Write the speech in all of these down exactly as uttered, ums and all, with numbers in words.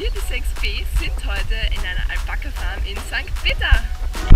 Wir, die sechs B, sind heute in einer Alpaka-Farm in Sankt Peter.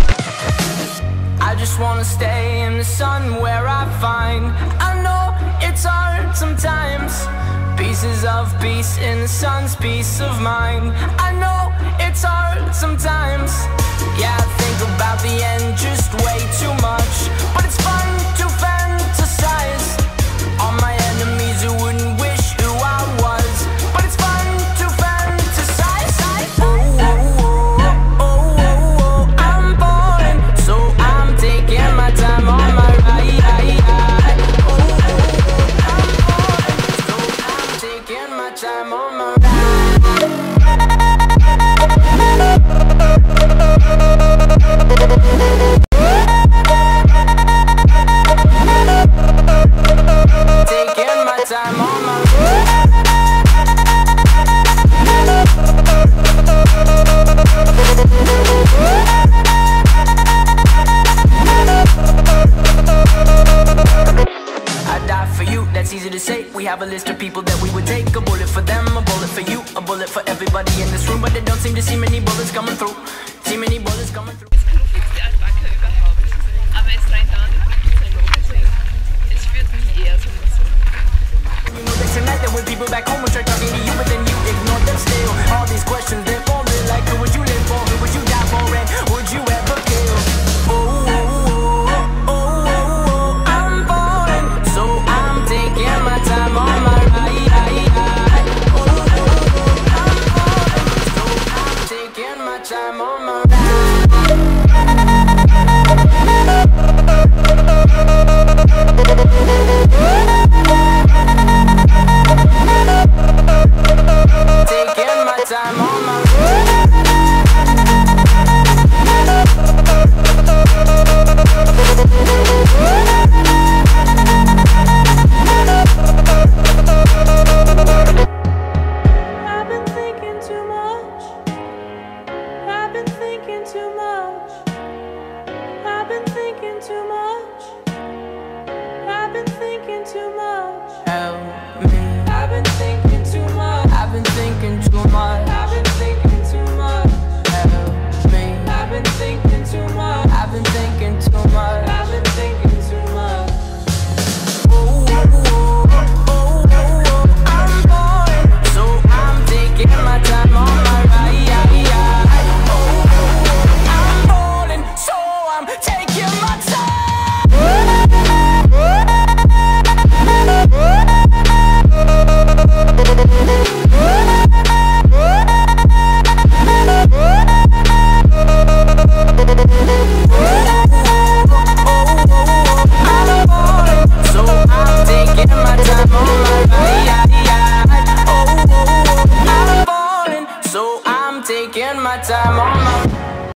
I just wanna stay in the sun where I find I know it's hard sometimes. Pieces of peace in the sun's peace of mind. I know it's hard sometimes. Yeah, I think about the end just way too much, but it's fun to fantasize on my enemies who wouldn't wish who I was. But it's fun to fantasize. Oh, oh, oh, oh, oh, oh. I'm falling, so I'm taking my time on my ride. Oh, oh, oh, I'm falling, so I'm taking my time on my ride. Taking my time on my I die for you, that's easy to say. We have a list of people that we would take. A bullet for them, a bullet for you, a bullet for everybody in this room. But they don't seem to see many bullets coming through. See many bullets coming through. Das knuffigste Alpaka überhaupt. Aber es rennt dauernd die Backen sein Lob, deswegen es wird nie eher so oder so. You know that tonight there were people back home who tried talking to you, but then you ignored them still. All these questions they're forming, like who would you live for, who would you die for, and would you ever kill? Oh, oh, oh, oh, oh, I'm falling, so I'm taking my time on my ride. Oh, oh, oh, I'm falling, so I'm taking my time on my ride. Taking my time on my I've been thinking too much. I've been thinking too much. I've been thinking too much. I've been thinking too much. Help me. I've been thinking too much. I've been thinking too much. I've been thinking too much. Help me. I've been thinking too much. I've been thinking too much. I've been thinking too much. Oh, oh, oh, oh, oh, I'm falling, so I'm taking my time on my ride. Oh, oh, I'm falling, so I'm taking my time. So I'm taking my time on my ride. Oh, oh, I'm falling, so I'm taking my time on my